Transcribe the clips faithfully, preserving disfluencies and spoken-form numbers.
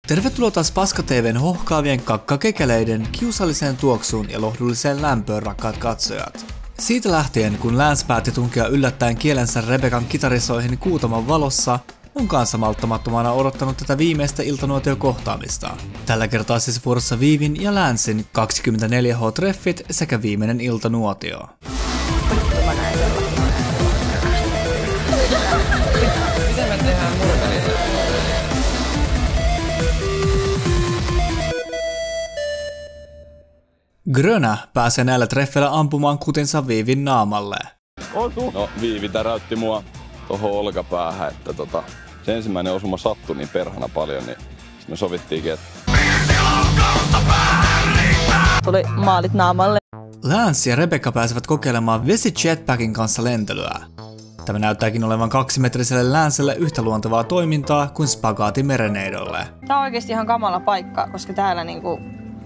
Tervetuloa taas Paska T V:n hohkaavien kakkakekeleiden kiusalliseen tuoksuun ja lohdulliseen lämpöön, rakkaat katsojat. Siitä lähtien, kun Lance päätti tunkea yllättäen kielensä Rebecan kitarisoihin Kuutaman valossa, on kanssa malttamattomana odottanut tätä viimeistä iltanuotiokohtaamista. Tällä kertaa siis vuorossa Vivin ja Lancen kaksikymmentäneljä H-treffit sekä viimeinen iltanuotio. Grönä pääsee näillä treffeillä ampumaan kutinsa Vivin naamalle. No, Viivi täräytti mua tohon olkapäähän, että tota, se ensimmäinen osuma sattui niin perhana paljon, niin me sovittiinkin, että tuli maalit naamalle. Lance ja Rebecca pääsevät kokeilemaan vesi-jetpackin kanssa lentelyä. Tämä näyttääkin olevan kaksimetriselle Lancelle yhtä luontevaa toimintaa kuin spagaati mereneidolle. Tämä on oikeasti ihan kamala paikka, koska täällä niinku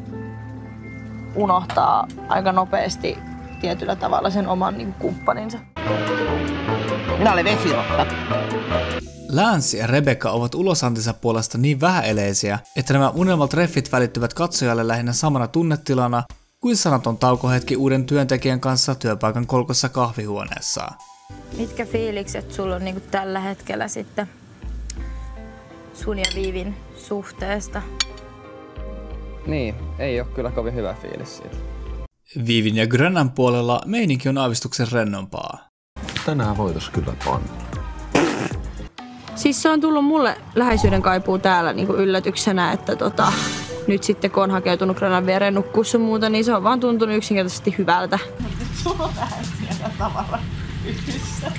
unohtaa aika nopeasti tietyllä tavalla sen oman niinku kumppaninsa. Minä olen vesirotta. Lance ja Rebecca ovat ulosantinsa puolesta niin vähäeleisiä, että nämä unelmatreffit välittyvät katsojalle lähinnä samana tunnetilana kuin sanaton taukohetki uuden työntekijän kanssa työpaikan kolkossa kahvihuoneessa. Mitkä fiilikset sulla on niinku tällä hetkellä sitten sun ja Vivin suhteesta? Niin, ei ole kyllä kovin hyvä fiilis siitä. Vivin ja Grönän puolella meininki on aavistuksen rennompaa. Tänään voitais kyllä panna. Siis se on tullut mulle läheisyyden kaipuu täällä niinku yllätyksenä, että tota, nyt sitten kun on hakeutunut Grönän viereen nukkuu sun muuta, niin se on vaan tuntunut yksinkertaisesti hyvältä. Sulla on vähän siellä tavalla yhdessä.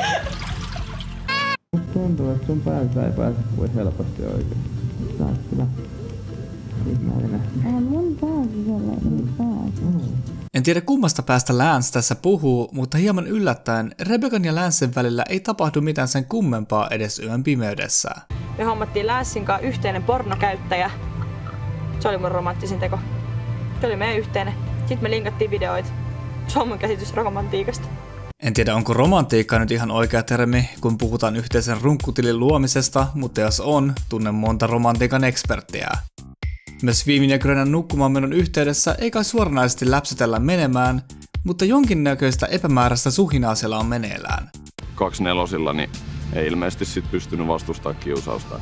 Tuntuu, että sun päältä ei pääse kuin helposti oikein. Sä oot kyllä ihmeellinen. On mun pääsi sellainen pääsi. En tiedä kummasta päästä Lance tässä puhuu, mutta hieman yllättäen Rebecan ja Lancen välillä ei tapahdu mitään sen kummempaa edes yön pimeydessä. Me hommattiin Lancen kanssa yhteinen pornokäyttäjä. Se oli mun romanttisin teko. Se oli meidän yhteinen. Sitten me linkattiin videoita. Se on mun käsitys romantiikasta. En tiedä onko romantiikka nyt ihan oikea termi, kun puhutaan yhteisen runkkutilin luomisesta, mutta jos on, tunnen monta romantiikan eksperttiä. Myös Vivin ja Grönän nukkumaan menon yhteydessä ei kai suoranaisesti läpsytellä menemään, mutta jonkinnäköistä epämääräistä suhinaa siellä on meneillään. kaksi nelosilla niin ei ilmeisesti sit pystynyt vastustamaan kiusausta.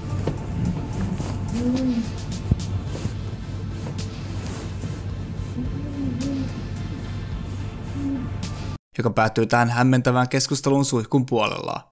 Joka päättyy tähän hämmentävään keskusteluun suihkun puolella.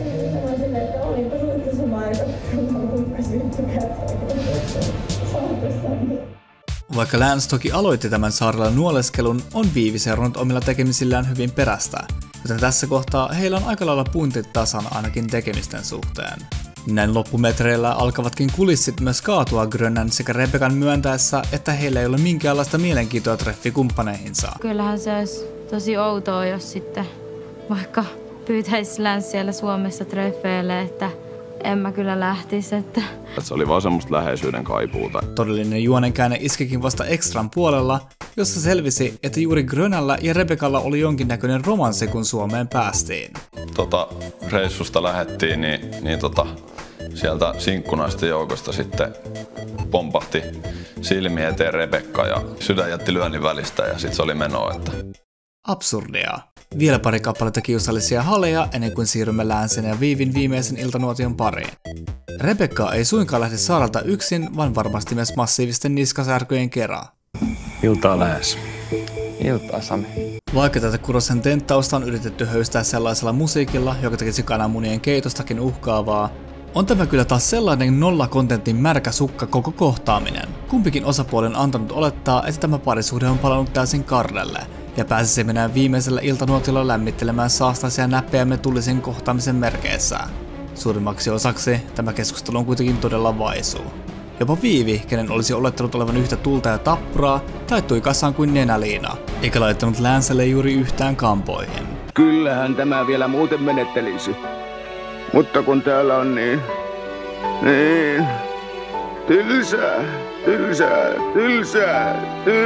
Vaikka Lance toki aloitti tämän saarella nuoleskelun, on Vivi seurannut omilla tekemisillään hyvin perästä, joten tässä kohtaa heillä on aika lailla puntit tasan ainakin tekemisten suhteen. Näin loppumetreillä alkavatkin kulissit myös kaatua Grönän sekä Rebecan myöntäessä, että heillä ei ole minkäänlaista mielenkiintoa treffikumppaneihinsa. Kyllähän se olisi tosi outoa, jos sitten vaikka pyytäisi Lance siellä Suomessa treffeille, että en mä kyllä lähtisi, että Se oli vaan semmoista läheisyyden kaipuuta. Todellinen juonenkäänne iskikin vasta Extran puolella, jossa selvisi, että juuri Grönällä ja Rebecalla oli jonkinnäköinen romanssi, kun Suomeen päästiin. Tota, reissusta lähettiin, niin, niin tota, sieltä sinkkunaisten joukosta sitten pompahti silmi eteen Rebecca ja sydän jätti lyönnin välistä ja sit se oli menoa, että Absurdia. Vielä pari kappaletta kiusallisia haleja ennen kuin siirrymme Lancen ja Vivin viimeisen iltanuotion pariin. Rebecca ei suinkaan lähde saarelta yksin, vaan varmasti myös massiivisten niskasärkyjen kerran. Iltaa Lance. Iltaa Sami. Vaikka tätä Kurosen tenttausta on yritetty höystää sellaisella musiikilla, joka tekisi kananmunien keitostakin uhkaavaa, on tämä kyllä taas sellainen nolla-kontentin märkä sukka koko kohtaaminen. Kumpikin osapuoli on antanut olettaa, että tämä parisuhde on palannut täysin karrelle, ja pääsisi mennään viimeisellä iltanuotilla lämmittelemään saastaisia näppejämme tullisen kohtaamisen merkeissä. Suurimmaksi osaksi tämä keskustelu on kuitenkin todella vaisu. Jopa Viivi, kenen olisi olettanut olevan yhtä tulta ja tappuraa, taittui kasaan kuin nenäliina, eikä laittanut Lancelle juuri yhtään kampoihin. Kyllähän tämä vielä muuten menettelisi. Mutta kun täällä on niin... niin... tylsää, tylsää, tylsää,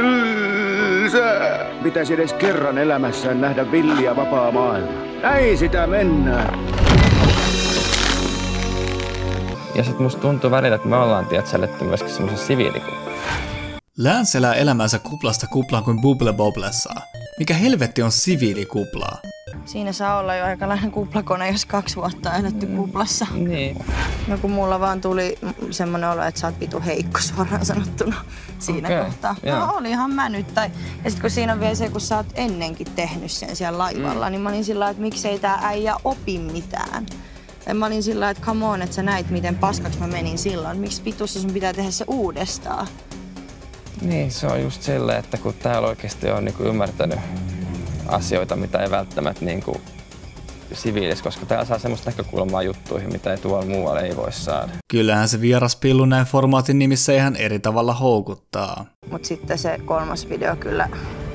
tylsää. Pitäisi edes kerran elämässään nähdä villi ja vapaa maailma. Näin sitä mennään. Ja sit musta tuntuu välillä, että me ollaan tietsäletty myöskin semmoisessa siviilikuplassa. Lance elää elämänsä kuplasta kuplaan kuin Bubble Bobblessa. Mikä helvetti on siviilikuplaa? Siinä saa olla jo aikalainen kuplakone, jos kaksi vuotta on eletty kuplassa. Niin. No kun mulla vaan tuli semmoinen olo, että sä oot vitu heikko suoraan sanottuna siinä Okei, kohtaa. joo. No olihan mä nyt. Tai... Ja sit kun siinä on vielä se, kun sä oot ennenkin tehnyt sen siellä laivalla, mm. niin mä olin sillä lailla, että miksei tää äijä opi mitään. Ja mä olin sillä lailla, että come on, että sä näit miten paskaksi mä menin silloin. Miksi vitussa sun pitää tehdä se uudestaan? Niin, se on just silleen, että kun täällä oikeasti on niinku ymmärtänyt asioita, mitä ei välttämättä niinku siviilissä, koska täällä saa semmoista näkökulmaa juttuihin, mitä ei tuolla muualla ei voi saada. Kyllähän se vieraspillu näin formaatin nimissä ihan eri tavalla houkuttaa. Mut sitten se kolmas video kyllä...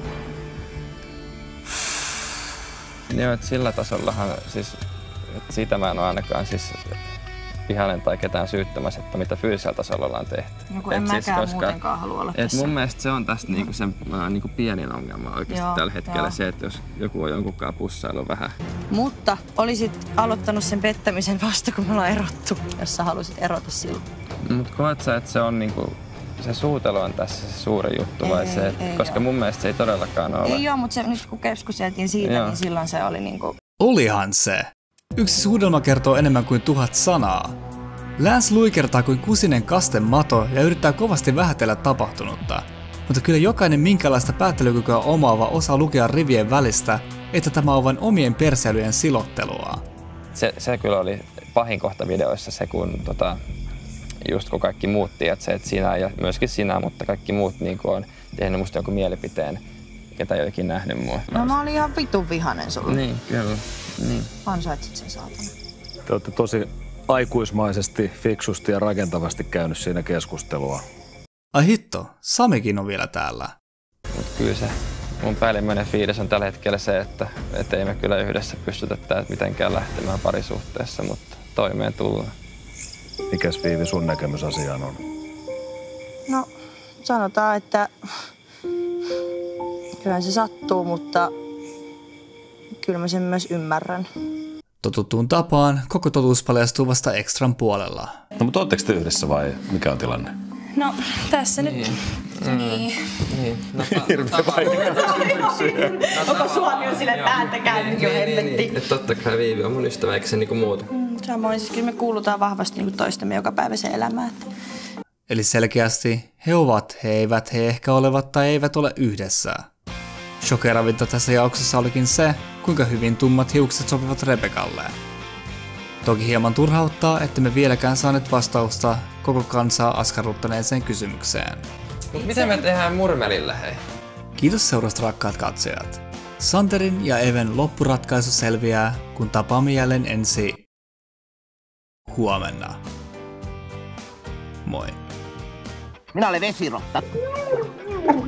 Joo, että sillä tasollahan siis, että siitä mä en ole ainakaan siis vihainen tai ketään syyttämässä, että mitä fyysisellä tasolla ollaan tehty. No kun en mäkään siis, koska, muutenkaan halua olla et tässä. mun mielestä se on tästä niinku se niinku pienin ongelma oikeasti Joo, tällä hetkellä joo. se, että jos joku on jonkunkaan pussailu vähän. Mutta olisit aloittanut sen pettämisen vasta, kun me ollaan erottu, jos sä halusit erota silloin. Mut koet sä, että se on niinku, se suutelu on tässä se suuri juttu vai Ei, se, että, ei koska oo. mun mielestä se ei todellakaan ole. Ei oo, mutta se, nyt kun keskusteltiin siitä, Joo. niin silloin se oli niinku... Olihan se! Yksi suudelma kertoo enemmän kuin tuhat sanaa. Lance luikertaa kuin kusinen kastemato ja yrittää kovasti vähätellä tapahtunutta. Mutta kyllä jokainen minkälaista päättelykykyä omaava osaa lukea rivien välistä, että tämä on vain omien perseilyjen silottelua. Se, se kyllä oli pahin kohta videoissa se, kun tota, just kun kaikki muut tiedät se, että sinä ja myöskin sinä, mutta kaikki muut niin on tehnyt musta jonkun mielipiteen, ketä ei ole ikinä nähnyt mua. No mä olin ihan vitun vihanen sulle. Niin, kyllä. Niin. Ansaitsit sen saatana. Te olette tosi aikuismaisesti, fiksusti ja rakentavasti käynyt siinä keskustelua. Ai hitto, Samikin on vielä täällä. Mut kyllä se mun päällimmäinen fiilis on tällä hetkellä se, että et ei me kyllä yhdessä pystytä täältä mitenkään lähtemään parisuhteessa, mutta toimeen tullaan. Mikäs Viivi sun näkemys asiaan on? No, sanotaan, että kyllähän se sattuu, mutta kyllä mä sen myös ymmärrän. Totuttuun tapaan koko totuus paljastuu vasta Extran puolella. No mutta ootteko te yhdessä vai mikä on tilanne? No, tässä nyt... Niin. Niin. No, Hirveä vaikea kysymyksiä. Onko Suomi on sille päättäkää nyt jo hemmetti? Että totta kai Viivi on mun ystävä, eikö se niinku muuta? Samoin, siis kyllä me kuulutaan vahvasti niin toistemme jokapäiväiseen elämään. Eli selkeästi he ovat, he eivät, he ehkä olevat tai eivät ole yhdessä. Shokeravinta tässä jaksossa olikin se, kuinka hyvin tummat hiukset sopivat Rebekalle. Toki hieman turhauttaa, että me vieläkään saaneet vastausta koko kansaa askarruttaneeseen kysymykseen. Mut miten me tehdään Murmelille, hei? Kiitos seurasta rakkaat katsojat. Santerin ja Even loppuratkaisu selviää, kun tapaamme jälleen ensi huomenna. Moi. Minä olen vesirotta.